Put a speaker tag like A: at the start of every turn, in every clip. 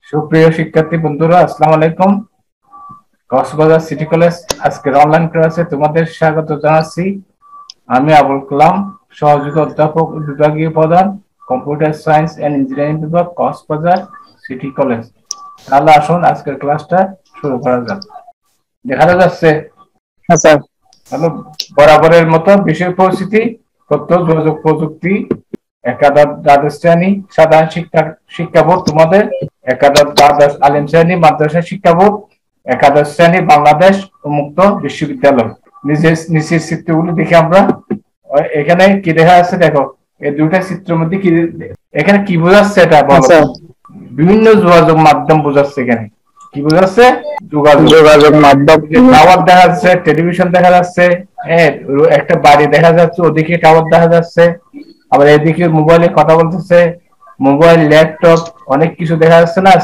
A: সুপ্রিয় শিক্ষার্থী বন্ধুরা, আসসালামু আলাইকুম। কক্সবাজার সিটি কলেজ আজকের অনলাইন ক্লাসে তোমাদের স্বাগত জানাচ্ছি। আমি আবুল কালাম, সহযোগী অধ্যাপক, বিভাগীয় প্রধান, কম্পিউটার সায়েন্স এন্ড ইঞ্জিনিয়ারিং বিভাগ, কক্সবাজার সিটি কলেজ। তাহলে আসুন আজকের ক্লাসটা শুরু করা যাক। দেখা যাচ্ছে?
B: হ্যাঁ স্যার।
A: তাহলে বরাবরের মতো বিষয় পরিস্থিতি, তথ্য যোগাযোগ প্রযুক্তি, একাদশ দ্বাদশ শ্রেণী সাধারণ শিক্ষা বোর্ড, তোমাদের একাদশ দ্বাদশ আলিম শ্রেণী মাদ্রাসা শিক্ষা বোর্ড, একাদশ শ্রেণী বাংলাদেশ উন্মুক্ত বিশ্ববিদ্যালয়। নিচের চিত্রগুলি দেখে আমরা এখানে কি দেখা যাচ্ছে দেখো, এই দুইটা চিত্রের মধ্যে কি এখানে কি বোঝাচ্ছে এটা বলো। বিভিন্ন যোগাযোগ মাধ্যম বোঝাচ্ছে। এখানে কি বোঝাচ্ছে? যোগাযোগ মাধ্যম। টাওয়ার দেখা যাচ্ছে, টেলিভিশন দেখা যাচ্ছে, একটা বাড়ি দেখা যাচ্ছে, ওদিকে টাওয়ার দেখা যাচ্ছে, আবার এদিকে মোবাইলে কথা বলতেছে, মোবাইল, ল্যাপটপ, অনেক কিছু দেখা যাচ্ছে না?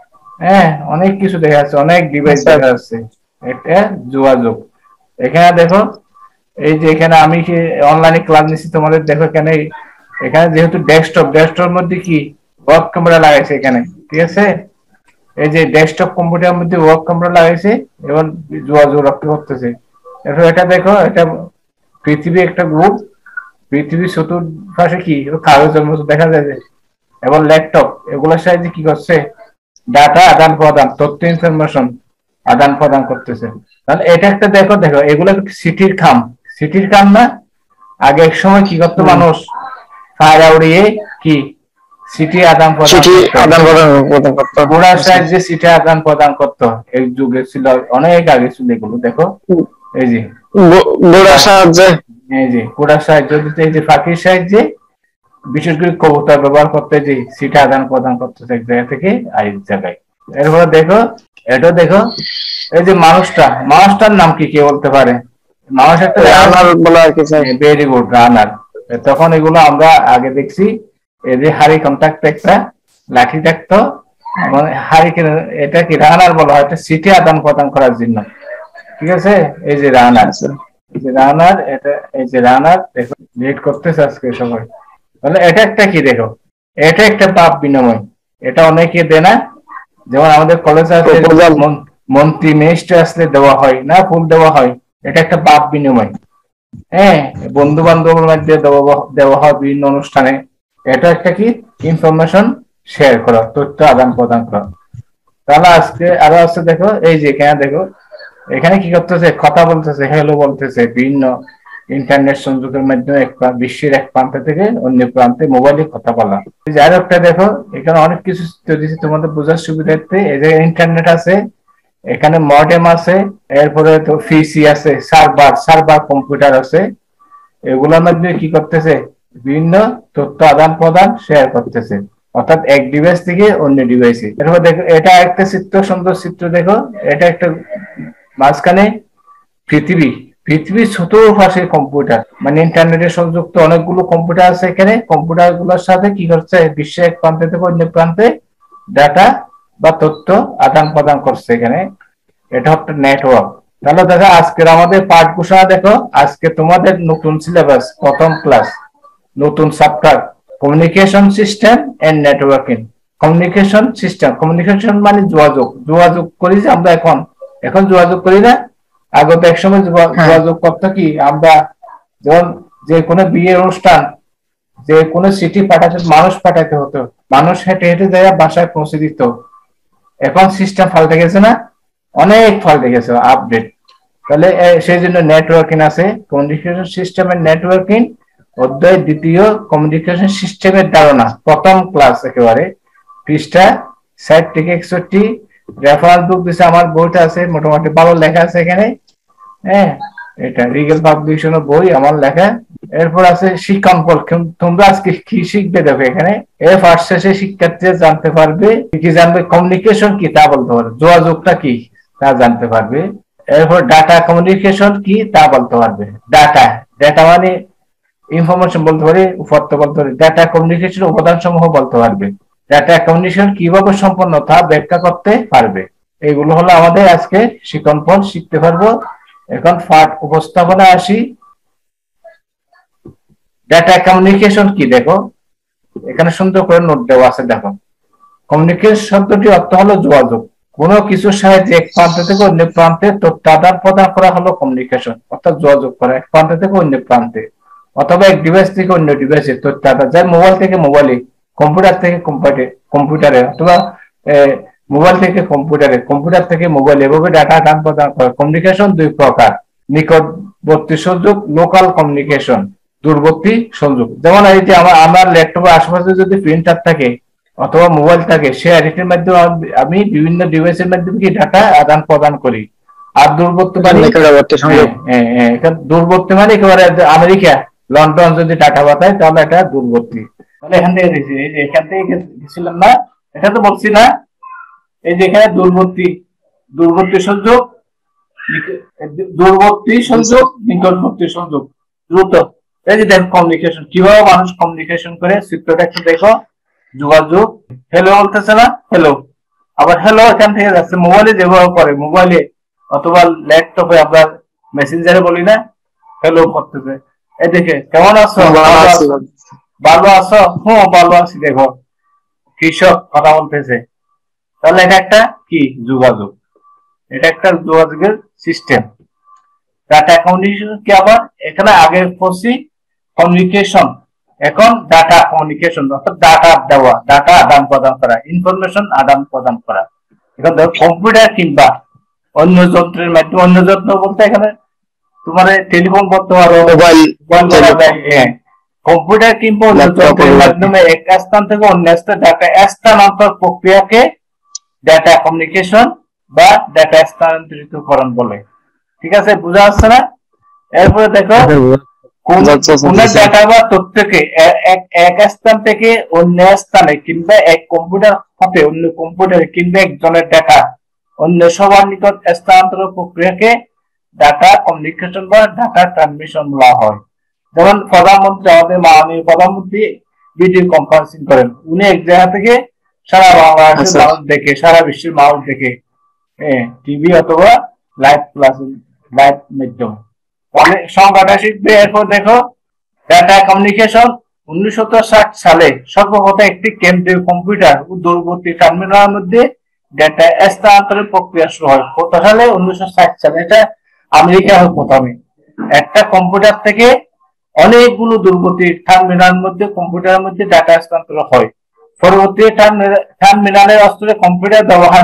A: অনেক কিছু দেখা যাচ্ছে, অনেক ডিভাইস দেখা যাচ্ছে। এটা যোগাযোগ। এখানে দেখো, এই যে এখানে আমি অনলাইনে ক্লাস নিচ্ছি তোমাদের, দেখো এখানে যেহেতু ডেস্কটপ মধ্যে কি ওয়ার্ক ক্যামেরা লাগাইছে এখানে, ঠিক আছে? এই যে ডেস্কটপ কম্পিউটারের মধ্যে ওয়ার্ক ক্যামেরা লাগাইছে এবং যোগাযোগ রক্ষা করতেছে। এরপর এটা দেখো, এটা পৃথিবী একটা গ্রুপ, পৃথিবীর চতুর্পাশে কি কাগজের মতো দেখা যায় যে, এবং ল্যাপটপ এগুলোর সাহায্যে কি করছে? ডাটা আদান প্রদান, তথ্য ইনফরমেশন আদান প্রদান করতেছে। তাহলে এটা একটা দেখো এগুলো সিটির খাম না? আগে এক সময় কি করতো মানুষ? ফায়রা উড়িয়ে কি সিটি আদান প্রদান করতো, ঘোড়ার সাহায্যে সিটি আদান প্রদান করতো। এই যুগে ছিল, অনেক আগে ছিল এগুলো। দেখো এই যে ঘোড়ার সাহায্যে, এই যে ঘোড়ার সাহায্যে, এই যে পাখির সাহায্যে, বিশেষ করে কবুতর ব্যবহার করতে, যে সিটি আদান প্রদান করতেছে এক জায়গা থেকে আরেক জায়গায়। এরপরে দেখো, এটা দেখো, এই যে মানুষটার নাম কি কে বলতে পারে? মানুষ একটা রানার বলা আর কি। Very good, runner. তখন এগুলো আমরা আগে দেখছি, এই যে হারিকেন থাকতো, একটা লাঠি থাকতো, মানে হারিকেন, এটা কি রানার বলা হয়, এটা সিটি আদান প্রদান করার জন্য, ঠিক আছে? এই যে রানার, এটা এই যে রানার, দেখো লেট করতেছে আজকে সবাই। তাহলে এটা একটা কি দেখো, এটা একটা পাপ বিনিময়। এটা অনেকে দেয় না, যেমন আমাদের কলেজে আসলে মন্ত্রী মিনিস্টার আসলে দেওয়া হয় না, ফুল দেওয়া হয়। এটা একটা পাপ বিনিময়। বন্ধু বান্ধবের মধ্যে দেওয়া হয় বিভিন্ন অনুষ্ঠানে। এটা একটা কি ইনফরমেশন শেয়ার করা, তথ্য আদান প্রদান করা। তাহলে আজকে আরো আছে দেখো, এই যে এখানে দেখো, এখানে কি করতেছে? কথা বলতেছে, হ্যালো বলতেছে, বিভিন্ন ইন্টারনেট সংযোগের মাধ্যমে বিশ্বের এক প্রান্ত থেকে অন্য প্রান্তে মোবাইলে কথা বলা। যাই হোক, দেখো এখানে অনেক কিছু দিয়েছি তোমাদের বোঝার সুবিধার্থে। এই যে ইন্টারনেট আছে, এখানে মডেম আছে, এরপরে তো পিসি আছে, সার্ভার কম্পিউটার আছে। এগুলোর মাধ্যমে কি করতেছে? বিভিন্ন তথ্য আদান প্রদান শেয়ার করতেছে, অর্থাৎ এক ডিভাইস থেকে অন্য ডিভাইসে। এরপর দেখো, এটা একটা সুন্দর চিত্র দেখো, এটা একটা মাঝখানে পৃথিবীর চতুর্পাশে কম্পিউটার, মানে ইন্টারনেটের সংযুক্ত অনেকগুলো কম্পিউটার আছে। এখানে কম্পিউটার গুলোর সাথে কি করছে? বিশ্বের এক প্রান্ত থেকে অন্য প্রান্তে ডাটা বা তথ্য আদান প্রদান করছে এখানে। এটা হচ্ছে নেটওয়ার্ক। তাহলে দেখো, আজকের আমাদের পাঠ ঘোষণা দেখো, আজকে তোমাদের নতুন সিলেবাস, প্রথম ক্লাস, নতুন chapter, communication system and networking. Communication মানে যোগাযোগ করি যে আমরা এখন যোগাযোগ করি না? আগত এক সময় যোগাযোগ করতো কি আমরা, যেমন যে কোনো বিয়ের অনুষ্ঠান, যে কোনো চিঠি পাঠাতে মানুষ পাঠাতে হতো, মানুষ হেঁটে হেঁটে যায় বাসায় পৌঁছে দিত। এখন সিস্টেম পাল্টে গেছে না? অনেক পাল্টে গেছে, আপডেট। তাহলে সেই জন্য নেটওয়ার্কিং আছে, কমিউনিকেশন সিস্টেম এর নেটওয়ার্কিং অধ্যায় দ্বিতীয়, কমিউনিকেশন সিস্টেমের ধারণা, প্রথম ক্লাস একেবারে, পৃষ্ঠা 60 থেকে 61। রেফারেন্স বুক দিচ্ছে, আমার বইটা আছে, মোটামুটি ভালো লেখা আছে এখানে। এটা রিগেল পাবলিকেশনের বই, আমার লেখা। এরপর আছে শিক্ষাঙ্কন। তোমরা আজকে কি শিখবে দেখো এখানে, এর ফার্স্ট শেষে শিক্ষার্থীরা জানতে পারবে, কি জানবে? কমিউনিকেশন কি তা বলতে পারবে, যোগাযোগটা কি তা জানতে পারবে। এরপর ডাটা কমিউনিকেশন কি তা বলতে পারবে। ডাটা মানে ইনফরমেশন বলতে পারে, উপাত্ত বলতে পারে। ডাটা কমিউনিকেশন উপাদান সমূহ বলতে পারবে। ডাটা কমিউনিকেশন কিভাবে সম্পন্ন তা ব্যাখ্যা করতে পারবে। এগুলো হলো আমাদের আজকে শিক্ষণ শিখতে পারবো। এখন পাঠ উপস্থাপনা আসি। ডাটা কমিউনিকেশন কি দেখো, এখানে সুন্দর করে নোট দেওয়া আছে দেখো। কমিউনিকেশন শব্দটি অর্থ হলো যোগাযোগ। কোনো কিছুর সাহায্যে এক প্রান্ত থেকে অন্য প্রান্তে তথ্য আদান প্রদান করা হলো কমিউনিকেশন, অর্থাৎ যোগাযোগ করা এক প্রান্ত থেকে অন্য প্রান্তে, অথবা এক ডিভাইস থেকে অন্য ডিভাইসে তথ্য আদান, যার মোবাইল থেকে মোবাইলে, কম্পিউটার থেকে কম্পিউটারে, অথবা মোবাইল থেকে কম্পিউটারে, কম্পিউটার থেকে মোবাইলে, এভাবে ডাটা আদান প্রদান করে। কমিউনিকেশন দুই প্রকার: নিকটবর্তী সংযোগ, লোকাল কমিউনিকেশন, দূরবর্তী সংযোগ। যেমন এই যে আমার ল্যাপটপের আশেপাশে যদি প্রিন্টার থাকে অথবা মোবাইল থাকে, সে এডিটের মাধ্যমে আমি বিভিন্ন ডিভাইসের মাধ্যমে কি ডাটা আদান প্রদান করি। আর দূরবর্তী মানে দূরবর্তী মানে একেবারে আমেরিকা, লন্ডন যদি ডাটা পাঠায় তাহলে এটা দূরবর্তী। তাহলে এখান থেকে গেছি, এই যে এখান থেকে গেছিলাম না, এটা তো বলছি না, এই যে এখানে দূরবর্তী, দূরবর্তী সংযোগ, দূরবর্তী সংযোগ, নিকটবর্তী সংযোগ, দ্রুত। এই যে দেখো কমিউনিকেশন, কিভাবে মানুষ কমিউনিকেশন করে, চিত্রটা একটু দেখো। যোগাযোগ, হ্যালো বলতেছে না, হ্যালো, আবার হ্যালো এখান থেকে যাচ্ছে। মোবাইলে যেভাবে করে, মোবাইলে অথবা ল্যাপটপে আমরা মেসেঞ্জারে বলি না, হ্যালো করতেছে। এই দেখে, কেমন আছো, ভালো আছো, হ্যাঁ ভালো আছি। দেখো কৃষক কথা বলতেছে, তাহলে এটা একটা কি যোগাযোগ, এটা একটা যোগাযোগের সিস্টেম। ডাটা কমিউনিকেশন কি আবার এখানে আগে পড়ছি কমিউনিকেশন, এখন ডাটা কমিউনিকেশন, অর্থাৎ ডাটা দেওয়া, ডাটা আদান প্রদান করা, ইনফরমেশন আদান প্রদান করা। এখন ধরো কম্পিউটার কিংবা অন্য যন্ত্রের মাধ্যমে, অন্য যন্ত্র বলতে এখানে তোমার টেলিফোন করতে পারো, মোবাইল, কম্পিউটার কিংবা অন্য যন্ত্রের মাধ্যমে এক স্থান থেকে অন্য স্থানে ডাটা স্থানান্তর প্রক্রিয়াকে ডাটা কমিউনিকেশন বা ডাটা স্থানান্তরিতকরণ বলে। ঠিক আছে, বোঝা যাচ্ছে না? এরপরে দেখো কোন ডাটা বা তথ্যকে এক স্থান থেকে অন্য স্থানে কিংবা এক কম্পিউটার হতে অন্য কম্পিউটারে কিংবা একজনের ডাটা অন্য সবার নিকট স্থানান্তর প্রক্রিয়াকে ডাটা কমিউনিকেশন বা ডাটা ট্রান্সমিশন বলা হয়। যেমন প্রধানমন্ত্রী, আমাদের মাননীয় প্রধানমন্ত্রী ভিডিও কনফারেন্সিং করেন, উনি এক জায়গা থেকে সারা বাংলাদেশের মানুষ দেখে, সারা বিশ্বের মানুষ দেখে, টিভি অথবা লাইভ ক্লাস, লাইভ মাধ্যম অনেক সংখ্যাটা শিখবে। এরপর দেখো ডাটা কমিউনিকেশন 1960 সালে সর্বপ্রথম একটি কেন্দ্রীয় কম্পিউটার ও দূরবর্তী টার্মিনালের মধ্যে ডাটা স্থানান্তরের প্রক্রিয়া শুরু হয়। কত সালে? 1960 সালে। এটা আমেরিকা হয় প্রথমে। একটা কম্পিউটার থেকে অনেকগুলো দূরবর্তী টার্মিনালের মধ্যে, কম্পিউটারের মধ্যে ডাটা স্থানান্তর হয়। পরবর্তী টার্মিনালের অস্তরে কম্পিউটার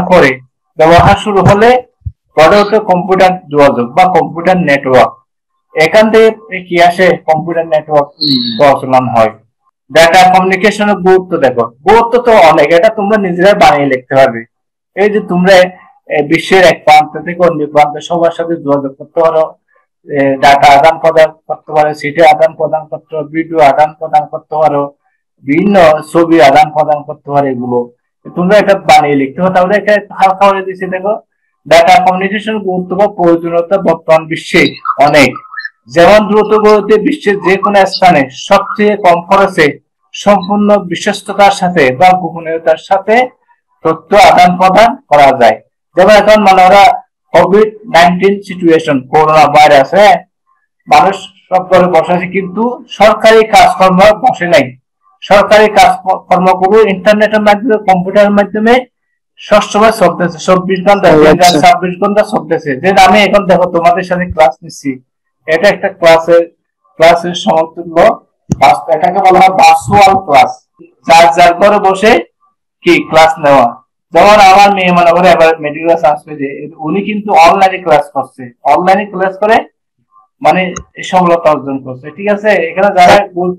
A: ব্যবহার শুরু হলে গড়ে ওঠে কম্পিউটার যোগাযোগ বা কম্পিউটার নেটওয়ার্ক। এখান থেকে কি আসে? কম্পিউটার নেটওয়ার্ক প্রচলন হয়। ডাটা কমিউনিকেশনের গুরুত্ব দেখো, গুরুত্ব তো অনেক, এটা তোমরা নিজেরাই বানিয়ে লিখতে পারবে। এই যে তোমরা বিশ্বের এক প্রান্ত থেকে অন্য প্রান্তে সবার সাথে যোগাযোগ করতে পারো, ডাটা আদান প্রদান করতে পারো, সিটি আদান প্রদান করতে পারো, ভিডিও আদান প্রদান করতে পারো, বিভিন্ন ছবি আদান প্রদান করতে পারো, এগুলো তোমরা এটা বানিয়ে লিখতে পারো। তাহলে এটা হালকা হয়ে দিচ্ছে। দেখো ডাটা কমিউনিকেশন গুরুত্ব বা প্রয়োজনীয়তা বর্তমান বিশ্বে অনেক। যেমন দ্রুত গতিতে বিশ্বের যে কোনো স্থানে সবচেয়ে কম খরচে সম্পূর্ণ বিশ্বস্ততার সাথে বা গোপনীয়তার সাথে তথ্য আদান প্রদান করা যায়। যেমন এখন মানে ওরা কোভিড-19 সিচুয়েশন, করোনা ভাইরাস, মানুষ সব করে বসে আছে, কিন্তু সরকারি কাজকর্ম বসে নাই। সরকারি কাজকর্মগুলো ইন্টারনেটের মাধ্যমে, কম্পিউটারের মাধ্যমে সবসময় চলতেছে, 24 ঘন্টা 26 ঘন্টা চলতেছে। যে আমি এখন দেখো তোমাদের সাথে ক্লাস নিচ্ছি, এটা একটা ক্লাসের সমতুল্য। এটাকে বলা হয় ভার্চুয়াল ক্লাস, যার ঘরে বসে কি ক্লাস নেওয়া। যেমন আমার মেয়ে মনে করে এবার মেডিকেল সায়েন্স পেয়েছে, উনি কিন্তু অনলাইনে ক্লাস করছে, অনলাইনে ক্লাস করে মানে সফলতা অর্জন করছে। ঠিক আছে, এখানে যারা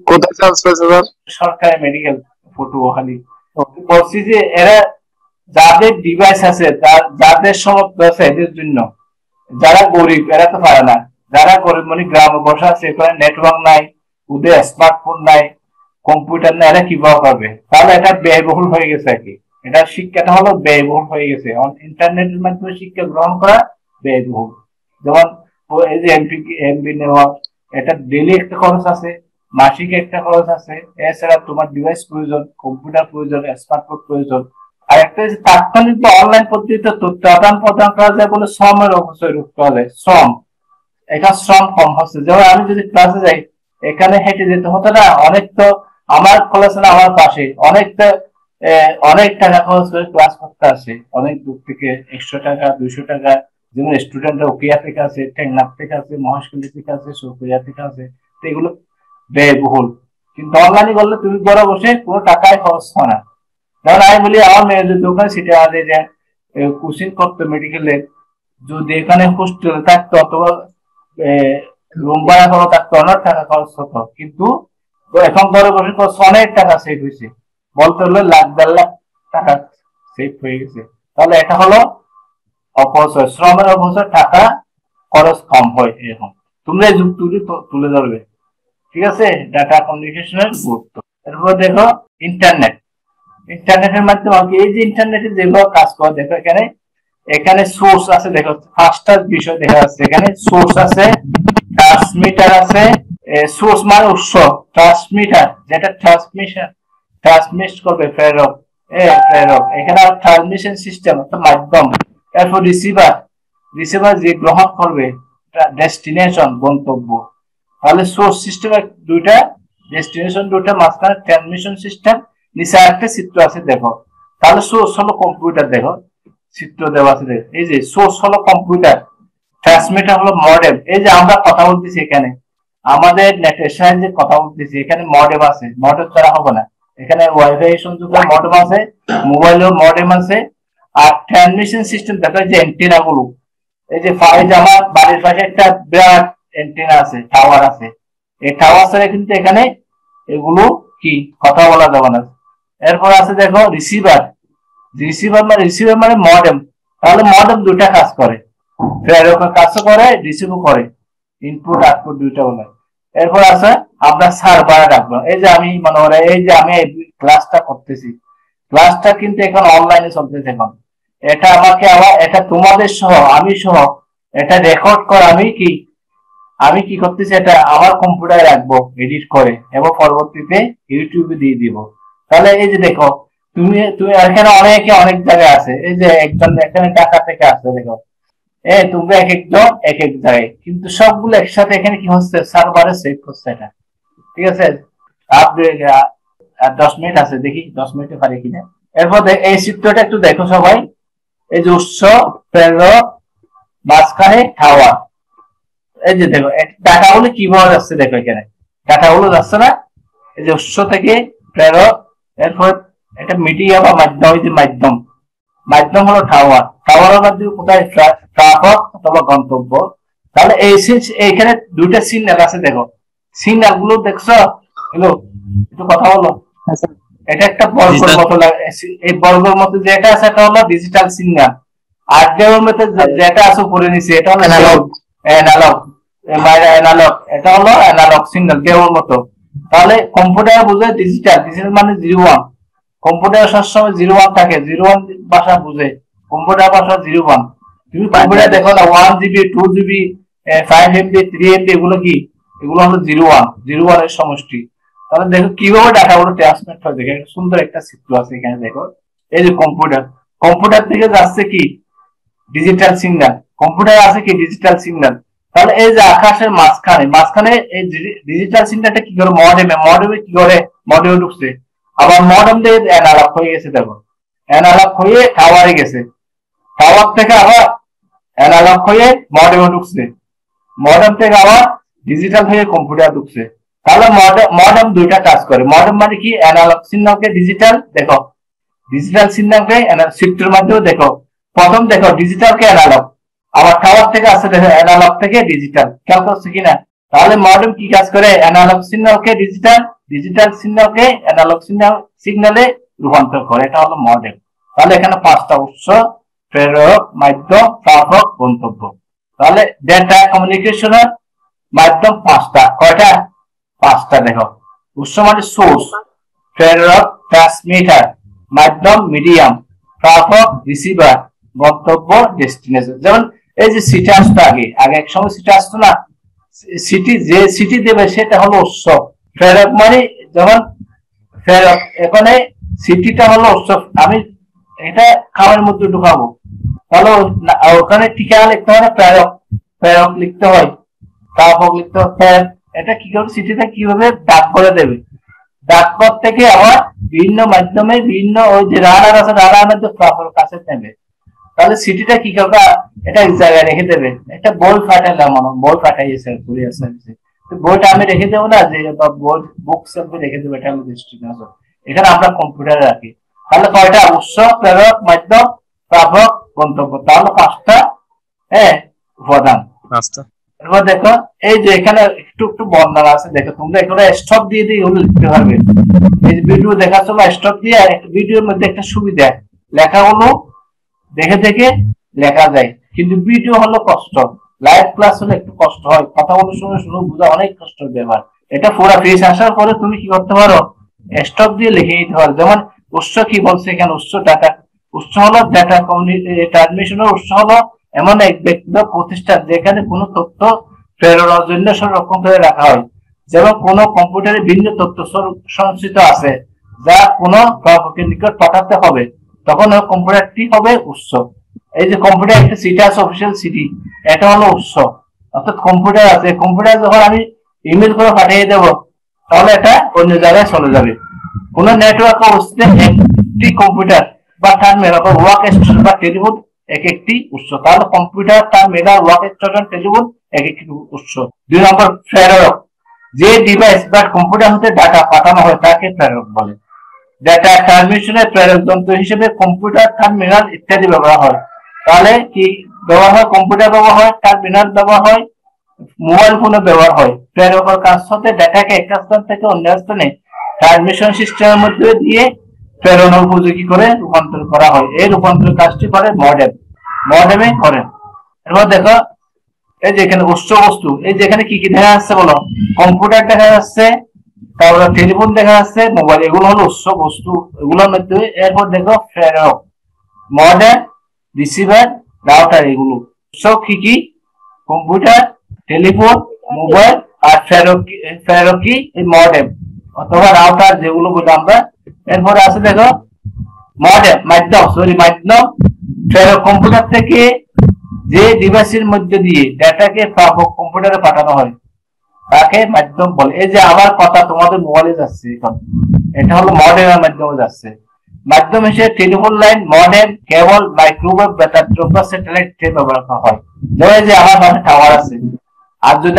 A: সরকারি মেডিকেল পটুয়াখালী বলছি যে এরা যাদের ডিভাইস আছে, যাদের সমর্থ আছে, এদের জন্য। যারা গরিব এরা তো পারে না, যারা গরিব মানে গ্রামে বসা আছে, এখানে নেটওয়ার্ক নাই, ওদের স্মার্টফোন নাই, কম্পিউটার নাই, এরা কিভাবে পাবে? তাহলে এটা ব্যয়বহুল হয়ে গেছে আর কি। এটা শিক্ষাটা হলো ব্যয়বহুল হয়ে গেছে, ইন্টারনেটের মাধ্যমে শিক্ষা গ্রহণ করা ব্যয়বহুল। যেমন এই যে এমবি নেওয়া, এটা ডেইলি একটা খরচ আছে, মাসিক একটা খরচ আছে। এছাড়া তোমার ডিভাইস প্রয়োজন, কম্পিউটার প্রয়োজন, স্মার্টফোন প্রয়োজন। আর একটা যে তাৎক্ষণিক বা অনলাইন পদ্ধতিতে তথ্য আদান প্রদান করা যায় বলে শ্রমের অপচয় রোধ করা যায়। এখানে শ্রম কম হচ্ছে। যেমন আমি যদি ক্লাসে যাই, এখানে হেঁটে যেতে হতো না অনেক, তো আমার কলেজ না আমার পাশে, অনেকটা অনেক টাকা খরচ করে ক্লাস করতে আসে, অনেক দূর থেকে 100 টাকা 200 টাকা, যেমন স্টুডেন্টরা উকিয়া থেকে আছে, টেকনাফ থেকে আছে, মহেশখালী থেকে আছে, সুরপুরিয়া থেকে আছে, তো এগুলো ব্যয়বহুল। কিন্তু অনলাইনে করলে তুমি ঘরে বসে কোনো টাকায় খরচ হয় না। যেমন আমি বলি আমার মেয়েদের দোকান সেটা আছে যে কোচিং করতো মেডিকেলে, যদি এখানে হোস্টেল থাকতো অথবা রুম ভাড়া করা থাকতো অনেক টাকা খরচ হতো, কিন্তু এখন ঘরে বসে খরচ অনেক টাকা সেভ হয়েছে, বলতে হলে লাখ 1.5 লাখ টাকা সেভ হয়ে গেছে। তাহলে এটা হলো অপচয়, শ্রমের অপচয়, টাকা খরচ কম হয় এরকম। তোমরা এই যুক্তিগুলি তুলে ধরবে, ঠিক আছে? ডাটা কমিউনিকেশনের গুরুত্ব। এরপর দেখো ইন্টারনেট। ইন্টারনেটের মাধ্যমে এই যে ইন্টারনেটে যেগুলো কাজ করে দেখো এখানে, এখানে সোর্স আছে, দেখো পাঁচটা বিষয় দেখা যাচ্ছে এখানে। সোর্স আছে, ট্রান্সমিটার আছে, সোর্স মানে উৎস, ট্রান্সমিটার যেটা ট্রান্সমিট করবে, প্রেরক, প্রেরক এখানে ট্রান্সমিশন সিস্টেম অর্থাৎ মাধ্যম। এরপর রিসিভার, রিসিভার যে গ্রহণ করবে, ডেস্টিনেশন গন্তব্য। তাহলে সোর্স সিস্টেম দুইটা, ডেস্টিনেশন দুইটা, মাঝখানে ট্রান্সমিশন সিস্টেম, নিচে একটা চিত্র আছে দেখো। তাহলে সোর্স হলো কম্পিউটার, দেখো চিত্র দেওয়া আছে, দেখো এই যে সোর্স হলো কম্পিউটার, ট্রান্সমিটার হলো মডেম। এই যে আমরা কথা বলতেছি এখানে, আমাদের নেটের সাহায্যে কথা বলতেছি, এখানে মডেম আছে, মডেম ছাড়া হবে না। এখানে ওয়াইফাই সংযুক্ত মডেম আছে, মোবাইলেও মডেম আছে। আর ট্রান্সমিশন সিস্টেম দেখো যে এন্টেনা গুলো, এই যে আমার বাড়ির পাশে একটা বিরাট এন্টেনা আছে, টাওয়ার আছে, এই টাওয়ার ছাড়া কিন্তু এখানে এগুলো কি কথা বলা যাবে না। এরপর আছে দেখো রিসিভার, রিসিভার মানে মডেম। তাহলে মডেম দুইটা কাজ করে, প্রেরকের কাজও করে, রিসিভও করে, ইনপুট আউটপুট দুইটা বলে। এরপর আছে আমরা সার্ভার রাখবো। এই যে আমি মনে করে এই যে আমি ক্লাসটা করতেছি, ক্লাসটা কিন্তু এখন অনলাইনে চলতেছে এখন। এটা আমাকে আবার এটা তোমাদের সহ আমি সহ এটা রেকর্ড করে আমি কি করতেছি, এটা আমার কম্পিউটারে রাখবো এডিট করে, এবং পরবর্তীতে ইউটিউবে দিয়ে দিব। তাহলে এই যে দেখো তুমি তুমি এখানে অনেকে অনেক জায়গায় আছে, এই যে একজন এখানে ঢাকা থেকে আসছে দেখো, তুমি এক একজন এক এক জায়গায়, কিন্তু সবগুলো একসাথে এখানে কি হচ্ছে, সার্ভারে সেভ হচ্ছে এটা, ঠিক আছে? আপনি 10 মিনিট আছে, দেখি 10 মিনিটে পারি কিনা। এরপর এই চিত্রটা একটু দেখো সবাই, এই যে উৎস, প্রেরক, মাঝখানে টাওয়ার। এই যে দেখো ডাটাগুলো কিভাবে যাচ্ছে, দেখো এখানে ডাটাগুলো যাচ্ছে না, এই যে উৎস থেকে প্রেরক, এরপর এটা মিডিয়া বা মাধ্যম, এই যে মাধ্যম, মাধ্যম হলো টাওয়ার, টাওয়ারের মাধ্যমে কোথায় প্রাপক অথবা গন্তব্য। তাহলে এইখানে দুইটা সিগন্যাল আছে, দেখো সিগন্যাল গুলো দেখছো, হ্যালো একটু কথা বলো। এটা একটা বর্গের মতো, এই বর্গের মতো যেটা আছে এটা হলো ডিজিটাল সিগন্যাল, আর যেটার মধ্যে যেটা আছে উপরে নিচে এটা হলো অ্যানালগ, অ্যানালগ, এটা হলো অ্যানালগ সিগন্যাল কেবল মতো। তাহলে কম্পিউটার বুঝে ডিজিটাল, ডিজিটাল মানে 01, কম্পিউটার সবসময় 01 থাকে, 01 ভাষা বুঝে, কম্পিউটার ভাষা 01। তুমি কম্পিউটার দেখো না 1 GB 2 GB 5 MB 3 MB, এগুলো কি, এগুলো হলো 01 এর সমষ্টি। তাহলে দেখো কিভাবে ডাটাগুলো ট্রান্সমিট হয়, দেখো সুন্দর একটা চিত্র আছে এখানে দেখো। এই যে কম্পিউটার থেকে যাচ্ছে কি ডিজিটাল সিগন্যাল, কম্পিউটার আছে কি ডিজিটাল সিগন্যাল। তাহলে এই যে আকাশের মাঝখানে এই ডিজিটাল সিগন্যালটা কি করে মডেমে কি করে, মডেমে ঢুকছে, আবার মডেম দিয়ে অ্যানালগ হয়ে গেছে, দেখো অ্যানালগ হয়ে টাওয়ারে গেছে, টাওয়ার থেকে আবার অ্যানালগ হয়ে মডেমে ঢুকছে, মডেম থেকে আবার ডিজিটাল হয়ে কম্পিউটার ঢুকছে। তাহলে মডেম দুইটা কাজ করে, মডেম মানে কি অ্যানালগ সিগন্যালকে ডিজিটাল, দেখো ডিজিটাল সিগন্যালকে চিত্রের মাধ্যমে দেখো, প্রথম দেখো ডিজিটালকে অ্যানালগ, আবার টাওয়ার থেকে আসছে দেখো অ্যানালগ থেকে ডিজিটাল, খেয়াল করছো কিনা? তাহলে মডেম কি কাজ করে, অ্যানালগ সিগন্যালকে ডিজিটাল, ডিজিটাল সিগন্যালকে অ্যানালগ সিগন্যালে রূপান্তর করে, এটা হলো মডেম। তাহলে এখানে 5টা উৎস, প্রেরক, মাধ্যম, প্রাপক, গন্তব্য। তাহলে ডেটা কমিউনিকেশনের মাধ্যম 5টা, কয়টা? 5টা। দেখো উৎস মানে সোর্স, প্রেরক ট্রান্সমিটার, মাধ্যম মিডিয়াম, প্রাপক রিসিভার, গন্তব্য ডেস্টিনেশন। যেমন এই যে সিটি আসতো, আগে এক সময় সিটি আসতো না, সিটি দেবে সেটা হলো উৎস, প্রেরক মানে যেমন প্রেরক, এখানে সিটিটা হলো উৎস, আমি এটা খাওয়ার মধ্যে ঢুকাবো, তাহলে ওখানে ঠিকানা লিখতে হয় না, প্রেরক লিখতে হয়, প্রাপক লিখতে হয়, এটা কি করে সিটিটা কিভাবে ডাক করে দেবে, ডাকপথ থেকে আবার বিভিন্ন মাধ্যমে বিভিন্ন ওই যে রানার আছে রানার যে প্রাপকের কাছে নেবে। তাহলে সিটিটা কি করবে, এটা এক জায়গায় রেখে দেবে। একটা বই ফাটাইলাম, বই ফাটাইছে কুরিয়ার সার্ভিসে, তো বইটা আমি রেখে দেবো না যে বই বুক সেলফে রেখে দেবো, এটা আমি ডেস্টিনেশন। এখানে আমরা কম্পিউটারে রাখি। তাহলে কয়টা? উৎস, প্রেরক, মাধ্যম, প্রাপক, গন্তব্য। তাহলে 5টা উপাদান। এবার দেখো এই যে এখানে একটু একটু বর্ণনা আছে, দেখো তোমরা এখানে স্টপ দিয়ে দিয়ে এগুলো লিখতে পারবে। এই ভিডিও দেখার সময় স্টপ দিয়ে ভিডিওর মধ্যে একটা সুবিধা, লেখাগুলো দেখে দেখে লেখা যায়। কিন্তু ভিডিও হলো কষ্ট, লাইভ ক্লাস হলে একটু কষ্ট হয়, কথাগুলো শুনে শুনে বোঝা অনেক কষ্টের ব্যাপার। এটা পুরো ফেস আসার পরে তুমি কি করতে পারো, স্টপ দিয়ে লিখে নিতে পারো। যেমন উৎস কি বলছে এখানে, উৎস ডাটা, উৎস হলো ডাটা ট্রান্সমিশনের উৎস হলো এমন এক ব্যক্তিগত প্রতিষ্ঠান যেখানে কোনো তথ্য প্রেরণার জন্য সংরক্ষণ করে রাখা হয়। যেমন কোনো কম্পিউটারে ভিন্ন তথ্য সঞ্চিত আছে যা কোনো প্রাপকের নিকট পাঠাতে হবে, তখন ওই কম্পিউটারটি হবে উৎস। এই যে কম্পিউটার একটা সিটি আছে, অফিসিয়াল সিটি, এটা হলো উৎস। অর্থাৎ কম্পিউটার আছে, কম্পিউটার যখন আমি ইমেল করে পাঠিয়ে দেবো তাহলে এটা অন্য জায়গায় চলে যাবে। কোন নেটওয়ার্ক অবস্থায় একটি কম্পিউটার বা টার্মিনাল বা ওয়ার্ক স্টেশন বা টেলিফোন এক একটি উৎস। তাহলে computer, terminal, work station, telephone এক একটি উৎস। 2 নম্বর প্রেরক, যে ডিভাইস বা কম্পিউটার হতে ডাটা পাঠানো হয় তাকে প্রেরক বলে। ডাটা ট্রান্সমিশনের প্রেরক যন্ত্র হিসেবে কম্পিউটার, টার্মিনাল ইত্যাদি ব্যবহার হয়। তাহলে কি ব্যবহার হয়? কম্পিউটার ব্যবহার হয়, টার্মিনাল ব্যবহার হয়, মোবাইল ফোনে ব্যবহার হয়। প্রেরকের কাজ হতে ডাটাকে এক স্থান থেকে অন্য স্থানে ট্রান্সমিশন সিস্টেমের মধ্যে দিয়ে প্রেরণ উপযোগী করে রূপান্তর করা হয়। এই রূপান্তর কাজটি করে মডেমে করেন। এবার দেখো এই যে এখানে উৎস বস্তু, এই যে এখানে কি কি দেখা যাচ্ছে বলো, কম্পিউটার দেখা যাচ্ছে, তারপরে টেলিফোন দেখা যাচ্ছে, মোবাইল, এগুলো হলো উৎস বস্তু, এগুলোর মধ্যে। এরপর দেখো প্রেরক, মডেম, রিসিভার, রাউটার, এগুলো উৎস কি কি? কম্পিউটার, টেলিফোন, মোবাইল, আর প্রেরক কি? এই মডেম অথবা রাউটার, যেগুলো বলি আমরা। এরপরে আছে দেখো মডেম, মাধ্যম, প্রেরক কম্পিউটার থেকে যে ডিভাইসের মধ্যে দিয়ে ডাটাকে প্রাপক কম্পিউটারে পাঠানো হয় তাকে মাধ্যম বলে। এই যে আমার কথা তোমাদের মোবাইলে যাচ্ছে এখন, এটা হলো মডেমের মাধ্যমে যাচ্ছে। মাধ্যম হিসেবে telephone line, modem, cable, microwave, বেতার বা স্যাটেলাইট ব্যবহার করা হয়। যেমন যে আমার পাশে টাওয়ার আছে, আর যদি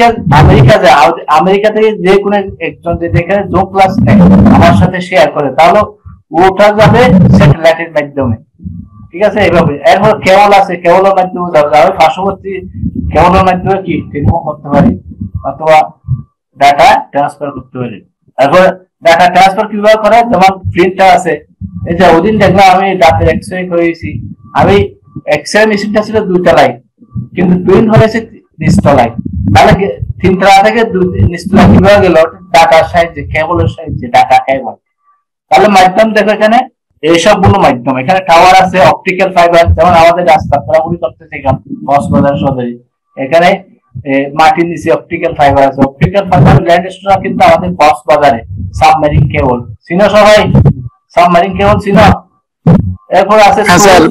A: আমেরিকা থেকে যে কোনো একজন যদি এখানে জুম ক্লাস নেয় আমার সাথে শেয়ার করে, তাহলে ওটা যাবে স্যাটেলাইটের মাধ্যমে। ঠিক আছে, এইভাবে। এরপর কেবল আছে, কেবলের মাধ্যমে যাবে, আমি পার্শ্ববর্তী কেবলের মাধ্যমে কি টেলিফোন করতে পারি অথবা ডাটা ট্রান্সফার করতে পারি। এরপর ডাটা ট্রান্সফার কিভাবে করে, যেমন প্রিন্টার আছে। এই যে ওদিন দেখলাম আমি দাঁতের এক্সরে করেছি, আমি এক্সরে মেশিনটা ছিল 2 তলায়, কিন্তু প্রিন্ট হয়েছে 3 তলায়। তাহলে 3 তলা থেকে 2 তলায় কিভাবে গেল? ডাটার সাহায্যে, কেবলের সাহায্যে, ডাটা কেবল। তাহলে মাধ্যম দেখো এখানে এইসবগুলো মাধ্যম। এখানে টাওয়ার আছে, অপটিক্যাল ফাইবার, যেমন আমাদের রাস্তা ঘোরাঘুরি করতেছে এখন কক্সবাজার সদরে, এখানে মাটির নিচে অপটিক্যাল ফাইবার আছে। অপটিক্যাল ফাইবার ল্যান্ড স্টোর কিন্তু আমাদের কক্সবাজারে। সাবমেরিন কেবল চিনো সবাই? সাবমেরিন কেবল চিনো? এরপর আছে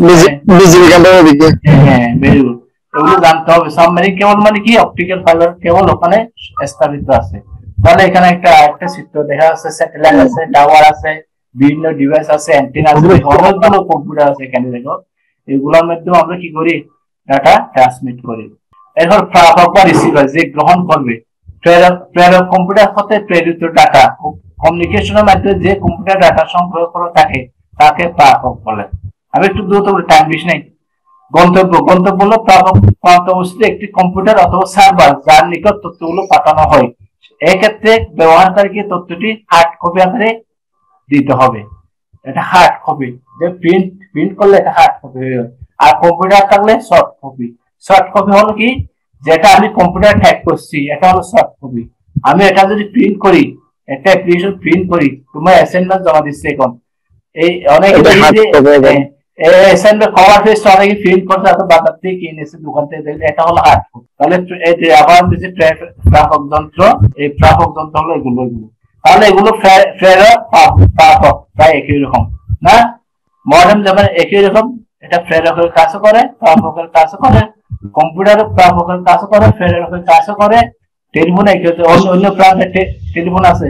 A: এগুলো জানতে হবে। সাবমেরিন কেবল মানে কি? অপটিক্যাল ফাইবার কেবল ওখানে স্থাপিত আছে। তাহলে এখানে একটা চিত্র দেখা যাচ্ছে, স্যাটেলাইট আছে, টাওয়ার আছে, বিভিন্ন ডিভাইস আছে, অ্যান্টেনা আছে, অনেকগুলো কম্পিউটার আছে এখানে দেখো। এগুলোর মাধ্যমে আমরা কি করি? ডাটা ট্রান্সমিট করি। এরপর প্রাপক বা রিসিভার, যে গ্রহণ করবে। প্রেরক কম্পিউটার হতে প্রেরিত ডাটা কমিউনিকেশনের মাধ্যমে যে কম্পিউটার ডাটা সংগ্রহ করে থাকে তাকে প্রাপক বলে। আমি একটু দ্রুত টাইম বেশি নাই। গন্তব্য হলো প্রাপক প্রান্ত অবস্থিত একটি কম্পিউটার অথবা সার্ভার যার নিকট তথ্যগুলো পাঠানো হয়। এক্ষেত্রে ব্যবহারকারীকে তথ্যটি হার্ড কপি আকারে দিতে হবে। এটা হার্ড কপি, যে প্রিন্ট করলে এটা হার্ড কপি হয়ে যাবে। আর কম্পিউটার থাকলে সফট কপি। সফট কপি হলো কি? যেটা আমি কম্পিউটার টাইপ করছি এটা হলো সফট কপি। আমি এটা যদি প্রিন্ট করি, একটা অ্যাপ্লিকেশন প্রিন্ট করি, তোমার অ্যাসাইনমেন্ট জমা দিচ্ছে এখন, এই অনেক অ্যাসাইনমেন্ট কভার পেজ অনেকে প্রিন্ট করছে, এত বাজার থেকে কিনেছে, দোকান থেকে দেখলে, এটা হলো হার্ড কপি। তাহলে এই যে আবার যে প্রাপক যন্ত্র, এই প্রাপক যন্ত্র হলো এগুলো। তাহলে এগুলো প্রেরক, প্রাপক প্রায় একই রকম না? মডেম যেমন একই রকম, এটা প্রেরকের কাজও করে, প্রাপকের কাজও করে। কম্পিউটার প্রাপকের কাজও করে, প্রেরকের কাজও করে। টেলিফোন একই, অন্য প্রান্তে টেলিফোন আছে,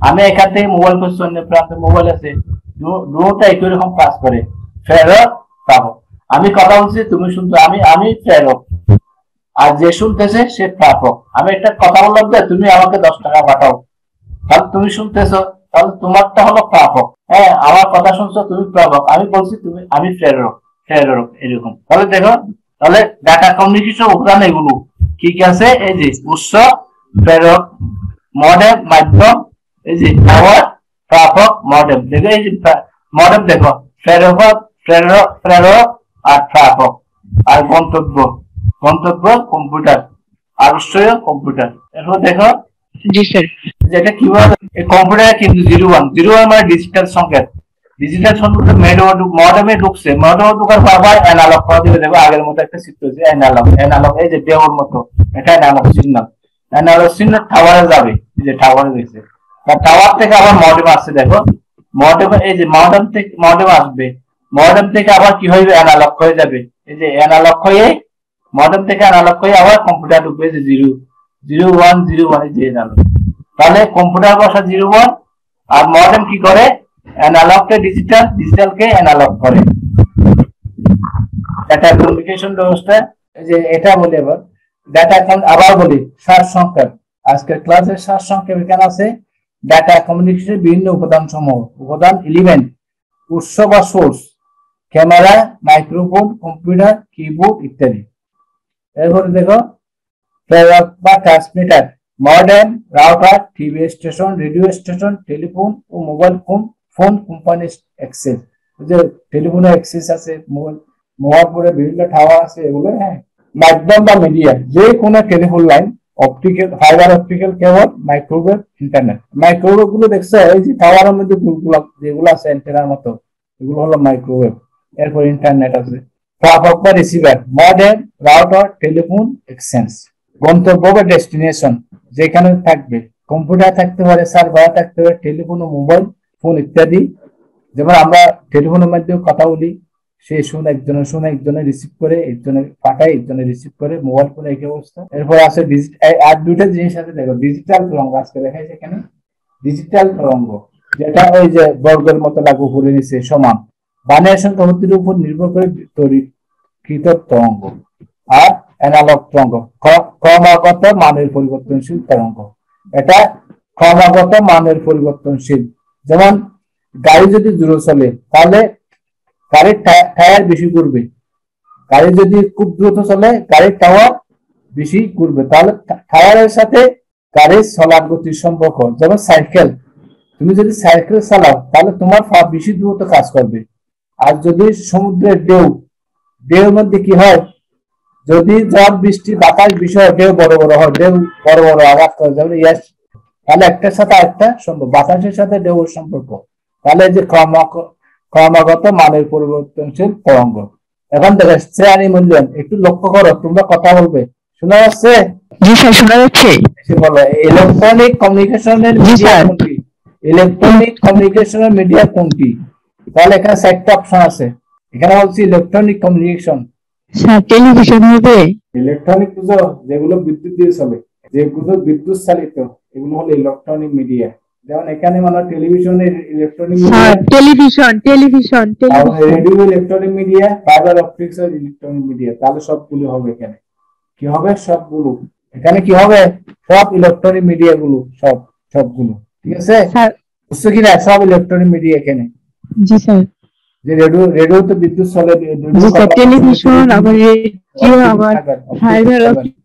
B: আমি এখান থেকে মোবাইল করছি, অন্য প্রান্তে মোবাইল আছে, দুটোটা একই রকম কাজ করে, প্রেরক প্রাপক। আমি কথা বলছি, তুমি শুনছো, আমি প্রেরক, আর যে শুনতেছে সে প্রাপক। আমি একটা কথা বললাম যে তুমি আমাকে 10 টাকা পাঠাও, তাহলে তুমি শুনতেছো, তাহলে তোমারটা হলো প্রাপক। হ্যাঁ, আমার কথা শুনছো, তুমি প্রাপক। আমি বলছি আমি প্রেরক, এরকম। তাহলে দেখো, তাহলে ডাটা কমিউনিকেশন উপাদান এগুলো কি কি আছে? এই যে উৎস, প্রেরক, মডেম, মাধ্যম, এই যে টাওয়ার, প্রাপক, মডেম। দেখো এই যে মডেম, দেখো প্রেরক, প্রেরক আর প্রাপক। আর গন্তব্য, কম্পিউটার, আর উৎসয় কম্পিউটার। এরপর দেখো,
C: জি স্যার।
B: যেটা কিভাবে কম্পিউটারে কিন্তু 01 মানে ডিজিটাল সংকেত, ডিজিটাল সংকেত মডেমে ঢুকছে, মডেমে ঢুকার পর অ্যানালগ করে দিবে। দেখো আগের মতো একটা চিত্র, যে অ্যানালগ এই যে দেওয়ার মতো, এটা অ্যানালগ সিগন্যাল। অ্যানালগ সিগন্যাল টাওয়ারে যাবে, এই যে টাওয়ারে গেছে, টাওয়ার থেকে আবার মডেম আসছে। দেখো মডেম, এই যে মডেম আসবে, মডেম থেকে আবার কি হইবে? অ্যানালগ হয়ে যাবে। এই যে অ্যানালগ হয়ে, মডেম থেকে অ্যানালগ হয়ে আবার কম্পিউটার ঢুকবে, যে 01 এই যে অ্যানালগ। তাহলে কম্পিউটার বসা 01, আর মডেম কি করে? অ্যানালগকে ডিজিটাল, ডিজিটালকে অ্যানালগ করে। ডাটা কমিউনিকেশন ব্যবস্থা, যে এটা বলি এবার ডাটা, আবার বলি সারসংক্ষেপ। আজকের ক্লাসের সারসংক্ষেপ এখানে আছে। ডাটা কমিউনিকেশনের বিভিন্ন উপাদান সমূহ, উপাদান এলিমেন্ট, উৎস বা source, camera, microphone, computer, keyboard ইত্যাদি। এরপরে দেখো প্রেরক বা transmitter, modem, router, TV station, radio station, telephone ও মোবাইল ফোন কোম্পানি অ্যাক্সেস। যে টেলিফোনে অ্যাক্সেস আছে, মোবাইল ফোনে বিভিন্ন টাওয়ার আছে, এগুলো। হ্যাঁ, মাধ্যম বা মিডিয়া, যে কোনো telephone line, optical, fibre optical cable, microwave, internet. Microwave গুলো দেখছো, এই যে টাওয়ারের মধ্যে যেগুলো আছে অ্যান্টেনার মতো, এগুলো হলো মাইক্রোওয়েভ। এরপর ইন্টারনেট আছে। প্রাপক বা receiver, modem, router, telephone exchange. গন্তব্য বা ডেস্টিনেশন, যেখানে থাকবে, কম্পিউটার থাকতে পারে, সার্ভার থাকতে পারে, টেলিফোন ও মোবাইল ফোন ইত্যাদি। যেমন আমরা টেলিফোনের মাধ্যমে কথা বলি, সে একজনে রিসিভ করে, একজনে পাঠায়, একজনে রিসিভ করে, মোবাইল ফোনে একই অবস্থা। এরপর আছে আর দুইটা জিনিস আছে, দেখো ডিজিটাল তরঙ্গ, আজকে দেখাই এখানে ডিজিটাল তরঙ্গ, যেটা ওই যে বর্গের মতো লাগু করে নিচ্ছে, সমান বানের সংখ্যা ভর্তির উপর নির্ভর করে তৈরিকৃত তরঙ্গ। আর অ্যানালগ তরঙ্গ, ক্রমাগত মানের পরিবর্তনশীল তরঙ্গ। এটা ক্রমাগত মানের পরিবর্তনশীল। যেমন গাড়ি যদি জোরে চলে, তাহলে গাড়ির টায়ার বেশি ঘুরবে। গাড়ি যদি খুব দ্রুত চলে, গাড়ির টাওয়ার বেশি ঘুরবে। তাহলে টায়ারের সাথে গাড়ির চলার গতির সম্পর্ক। যেমন সাইকেল, তুমি যদি সাইকেল চালাও, তাহলে তোমার পা বেশি দ্রুত কাজ করবে। আর যদি সমুদ্রের ঢেউর মধ্যে কি হয়, যদি ঝড় বৃষ্টি বাতাস বিষয়, ঢেউ বড় বড় হয়, ঢেউ বড় বড় আঘাত করে, যেমন তাহলে একটার সাথে আরেকটা সম্পর্ক, বাতাসের সাথে ঢেউর সম্পর্ক। তাহলে যে ক্রমাগত মানের পরিবর্তনশীল তরঙ্গ। এখন দেখো শ্রেণী মূল্যায়ন, একটু লক্ষ্য করো, তোমরা কথা বলবে, শোনা যাচ্ছে?
C: জি স্যার, শোনা যাচ্ছে।
B: বলো ইলেকট্রনিক কমিউনিকেশনের মিডিয়া কোনটি? ইলেকট্রনিক কমিউনিকেশনের মিডিয়া কোনটি? তাহলে এখানে 4টা অপশন আছে। এখানে বলছি ইলেকট্রনিক কমিউনিকেশন।
C: স্যার টেলিভিশন হবে।
B: ইলেকট্রনিক বুঝো, যেগুলো বিদ্যুৎ দিয়ে চলে, যেগুলো বিদ্যুৎ চালিত, এগুলো হলো ইলেকট্রনিক মিডিয়া। যেমন এখানে মানে টেলিভিশনের electronic media,
C: television,
B: radio electronic media, fibre optics electronic media. তাহলে সবগুলো হবে এখানে, কি হবে? সবগুলো এখানে কি হবে? সব ইলেকট্রনিক মিডিয়া গুলো, সবগুলো। ঠিক আছে বুঝছো কিনা? সব ইলেকট্রনিক মিডিয়া এখানে।
C: জি স্যার।
B: যে রেডিও তো বিদ্যুৎ চলে,
C: টেলিভিশন, আবার রেডিও, আবার ফাইবার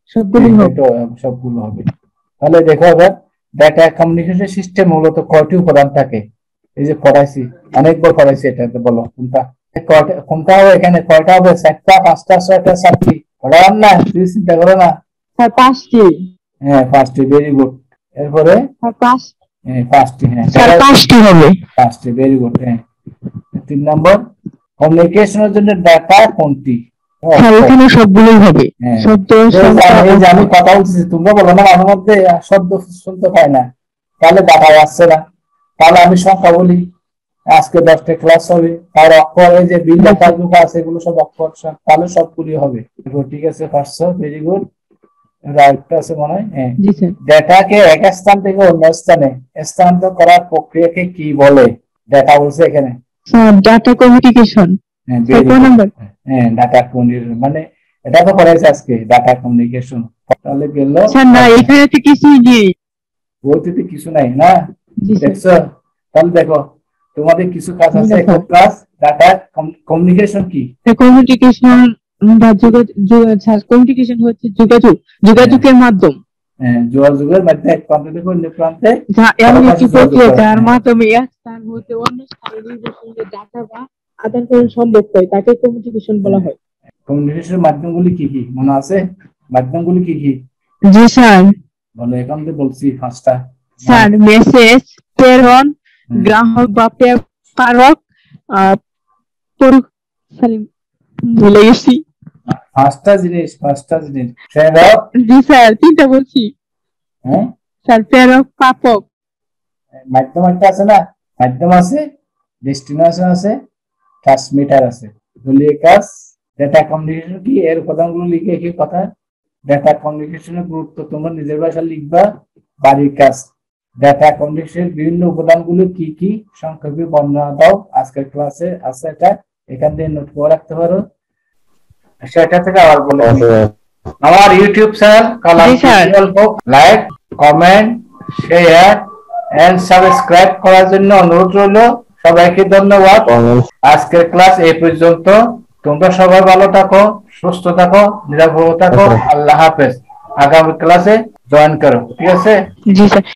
B: সবগুলো হবে। তাহলে দেখো এবার ডাটা কমিউনিকেশন সিস্টেম মূলত কয়টি উপাদান থাকে? এই যে পড়াইছি, অনেকবার পড়াইছি, এটাতে বলো কোনটা হবে? এখানে কয়টা হবে? 4টা, 5টা, 6টা, 7টি? পড়ালাম না, তুই চিন্তা করো না।
C: স্যার 5টি।
B: হ্যাঁ 5টি, ভেরি গুড। এরপরে 5টি, হ্যাঁ
C: স্যার 5টি হবে।
B: 5টি, ভেরি গুড। হ্যাঁ 3 নম্বর, কমিউনিকেশনের জন্য ডাটা কোনটি?
C: এখানে সবগুলোই হবে।
B: আমি কথা বলছি, তোমরা বলো না আমার মধ্যে শব্দ শুনতে পাই না, তাহলে ডাটা আসছে না। তাহলে আমি সংখ্যা বলি, আজকে 10টা ক্লাস হবে, তার অক্ষর, এই যে বিল লেখা আছে, এগুলো সব অক্ষর, তাহলে সবগুলি হবে। ঠিক আছে, পারছো, ভেরি গুড। রাইট আছে মনে হয়। হ্যাঁ,
C: জি স্যার।
B: ডেটাকে এক স্থান থেকে অন্য স্থানে স্থানান্তর করার প্রক্রিয়াকে কি বলে? ডেটা বলছে এখানে।
C: Sir data communication.
B: হ্যাঁ,
C: স্যার কোন নাম্বার?
B: হ্যাঁ, ডাটা কমিউনিকেশন মানে এটা তো করাইছে আজকে, ডাটা কমিউনিকেশন। তাহলে গেল।
C: স্যার না, এখানে তো কিছুই নেই।
B: বইতে কিছু নাই না,
C: জি স্যার।
B: দেখছো? তাহলে দেখো তোমাদের কিছু কাজ
C: জি
B: আছে।
C: না,
B: এক
C: স্যার।
B: ক্লাস ডাটা কমিউনিকেশন কি?
C: কমিউনিকেশন বা স্যার কমিউনিকেশন হচ্ছে যোগাযোগের মাধ্যম।
B: যোগাযোগের মাধ্যমে এক প্রান্ত থেকে অন্য প্রান্তে
C: এমন একটি
B: যোগাযোগ
C: প্রক্রিয়া
B: করা।
C: যার মাধ্যমে এক স্থান হতে অন্য স্থানে নির্ভরশীল ডাটা বা আদান প্রদান সম্ভব হয়, তাকে কমিউনিকেশন বলা হয়।
B: কমিউনিকেশনের মাধ্যমগুলি কি কি মনে আছে? মাধ্যমগুলি কি কি
C: জি স্যার।
B: বলো, এখন তো বলছি পাঁচটা।
C: স্যার মেসেজ প্রেরণ, গ্রাহক বা প্রেরক, সালিম ভুলে গেছি।
B: পাঁচটা জিনিস প্রেরক।
C: জি স্যার, তিনটা বলছি।
B: হ্যাঁ
C: স্যার প্রেরক, প্রাপক।
B: মাধ্যম একটা আছে না, মাধ্যম আছে, ডেস্টিনেশন আছে, ট্রান্সমিটার আছে। বলিয়ে কাজ ডেটা কমিউনিকেশন কি, এর উপাদানগুলো লিখে কি কথা। ডেটা কমিউনিকেশনের গুরুত্ব তোমরা নিজের ভাষায় লিখবা। বাড়ির কাজ, ডেটা কমিউনিকেশনের বিভিন্ন উপাদানগুলো কি কি সংক্ষেপে বর্ণনা দাও। আজকের ক্লাসে আছে এটা, এখান থেকে নোট করে রাখতে পারো। সেটা থেকে আবার বলে আমার YouTube channel Kalam like, comment, share and subscribe করার জন্য অনুরোধ রইল। সবাইকে ধন্যবাদ। আজকের ক্লাস এই পর্যন্ত। তোমরা সবাই ভালো থাকো, সুস্থ থাকো, নিরাপদ থাকো। আল্লাহ হাফেজ। আগামী ক্লাসে জয়েন করো, ঠিক আছে?
C: জি স্যার।